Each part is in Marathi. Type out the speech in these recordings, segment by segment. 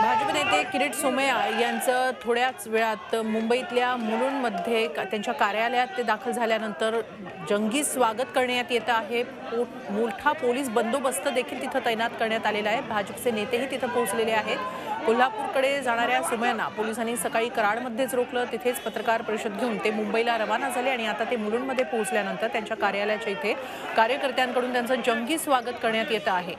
भाजप नेते किरीट सोमय्या यांचं थोड्याच वेळात मुंबईतल्या मुलुंडमध्ये त्यांच्या कार्यालयात ते दाखल झाल्यानंतर जंगी स्वागत करण्यात येत आहे। मोठा पोलीस बंदोबस्त देखील तिथे तैनात करण्यात आलेला आहे। भाजपचे नेतेही तिथे पोहोचलेले आहेत। कोल्हापूरकडे जाणाऱ्या सोमय्यांना पोलिसांनी सकाळी कराडमध्येच रोखलं। तिथेच पत्रकार परिषद घेऊन ते मुंबईला रवाना झाले आणि आता ते मुलुंडमध्ये पोहोचल्यानंतर त्यांच्या कार्यालयाच्या इथे कार्यकर्त्यांकडून त्यांचं जंगी स्वागत करण्यात येत आहे।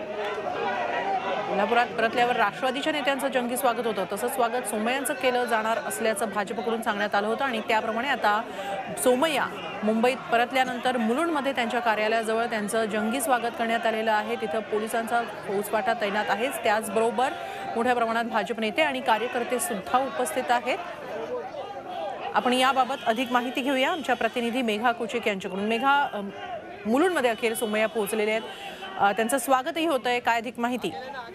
कोल्हापुरात परतल्यावर राष्ट्रवादीच्या नेत्यांचं जंगी स्वागत होतं। तसंच स्वागत सोमय्यांचं केलं जाणार असल्याचं भाजपकडून सांगण्यात आलं होतं आणि त्याप्रमाणे आता सोमय्या मुंबईत परतल्यानंतर मुलुंडमध्ये त्यांच्या कार्यालयाजवळ त्यांचं जंगी स्वागत करण्यात आलेलं आहे। तिथं पोलिसांचा फौजफाटा तैनात आहेच। त्याचबरोबर मोठ्या प्रमाणात भाजप नेते आणि कार्यकर्ते सुद्धा उपस्थित आहेत। आपण याबाबत अधिक माहिती घेऊया आमच्या प्रतिनिधी मेघा कुचिक यांच्याकडून। मेघा, मुलुंडमध्ये अखेर सोमय्या पोहोचलेले आहेत, त्यांचं स्वागतही होत आहे, काय अधिक माहिती?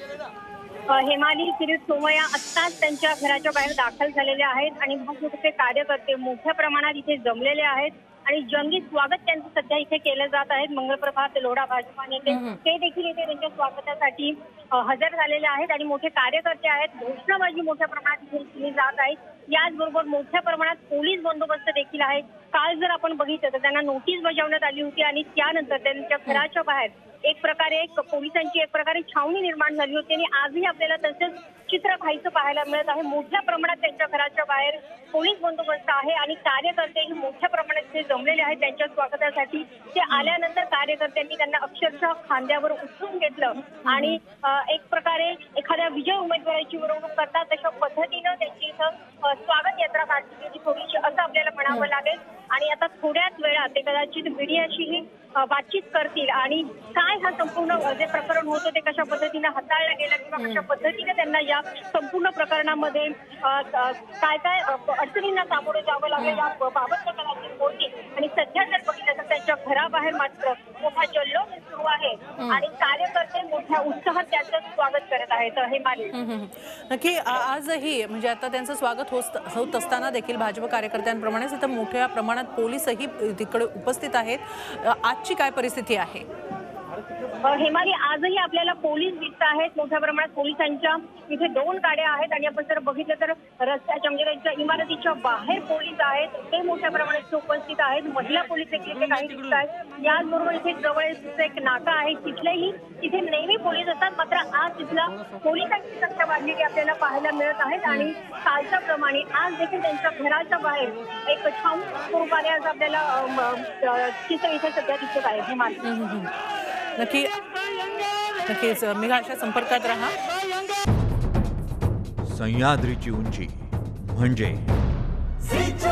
हेमाली, किरीट सोमय्या आत्ताच त्यांच्या घराच्या बाहेर दाखल झालेले आहेत आणि भाजपचे कार्यकर्ते मोठ्या प्रमाणात इथे जमलेले आहेत आणि जंगी स्वागत त्यांचं सध्या इथे केलं जात आहे। मंगलप्रभात लोढा भाजपा नेते ते देखील इथे त्यांच्या स्वागतासाठी हजर झालेले आहेत आणि मोठे कार्यकर्ते आहेत। घोषणाबाजी मोठ्या प्रमाणात इथे केली जात आहे। याचबरोबर मोठ्या प्रमाणात पोलीस बंदोबस्त देखील आहे। काल जर आपण बघितलं तर त्यांना नोटीस बजावण्यात आली होती आणि त्यानंतर त्यांच्या घराच्या बाहेर एक पोलिसांची एक प्रकारे छावणी निर्माण झाली होती आणि आजही आपल्याला तसंच चित्र काहीसं पाहायला मिळत आहे। मोठ्या प्रमाणात त्यांच्या घराच्या बाहेर पोलीस बंदोबस्त आहे आणि कार्यकर्तेही मोठ्या प्रमाणात ते जमलेले आहेत त्यांच्या स्वागतासाठी। ते आल्यानंतर कार्यकर्त्यांनी त्यांना अक्षरशः खांद्यावर उचलून घेतलं आणि एक प्रकारे एखाद्या विजय उमेदवाराची मिरवणूक करतात तशा पद्धतीनं त्यांची इथं स्वागत यात्रा काढली गेली थोडीशी, असं आपल्याला म्हणावं लागेल। आणि आता थोड्याच वेळात ते कदाचित मीडियाशीही बातचीत करतील आणि काय हा संपूर्ण जे प्रकरण होतं ते कशा पद्धतीने हाताळलं गेलं किंवा कशा पद्धतीने त्यांना या संपूर्ण प्रकरणामध्ये काय काय अडचणींना सामोरं जावं लागेल याबाबत कदाचित बोलतील। आणि सध्या जर बघितलं तर त्यांच्या घराबाहेर मात्र मोठा जल्लोष सुरू आहे आणि कार्यकर्ते मोठ्या उत्साहात त्याचं स्वागत करत आहेत। हे मानले नक्की आजही म्हणजे आता त्यांचं स्वागत होत असताना देखील भाजप कार्यकर्त्यांप्रमाणेच इथं मोठ्या प्रमाणात पोलीसही तिकडे उपस्थित आहेत। आजची काय परिस्थिती आहे? हेमाली, आजही आपल्याला पोलीस दिसत आहेत। मोठ्या प्रमाणात पोलिसांच्या इथे 2 गाड्या आहेत आणि आपण जर बघितलं तर रस्त्याच्या म्हणजे त्यांच्या इमारतीच्या बाहेर पोलीस आहेत, ते मोठ्या प्रमाणात उपस्थित आहेत। महिला पोलीस देखील इथे काही दिसत आहेत। याचबरोबर इथे जवळ एक नाका आहे, तिथे नेहमी पोलीस असतात, मात्र आज तिथला पोलिसांची संख्या वाढलेली आपल्याला पाहायला मिळत आहेत आणि कालच्या प्रमाणे आज देखील त्यांच्या घराच्या बाहेर एक छावणी स्वरूपाने आज आपल्याला चित्र इथे सध्या दिसत आहे। हेमाली, नक्कीच मेघा, अशा संपर्कात रहा। सह्याद्रीची उंची म्हणजे